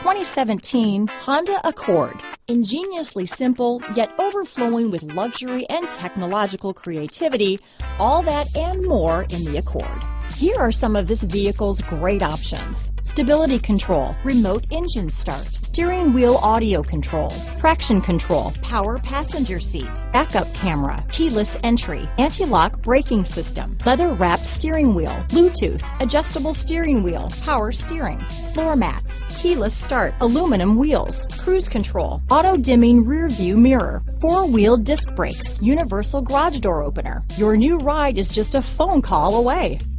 2017 Honda Accord. Ingeniously simple, yet overflowing with luxury and technological creativity, all that and more in the Accord. Here are some of this vehicle's great options: stability control, remote engine start, steering wheel audio controls, traction control, power passenger seat, backup camera, keyless entry, anti-lock braking system, leather-wrapped steering wheel, Bluetooth, adjustable steering wheel, power steering, floor mats, keyless start, aluminum wheels, cruise control, auto-dimming rear view mirror, four-wheel disc brakes, universal garage door opener. Your new ride is just a phone call away.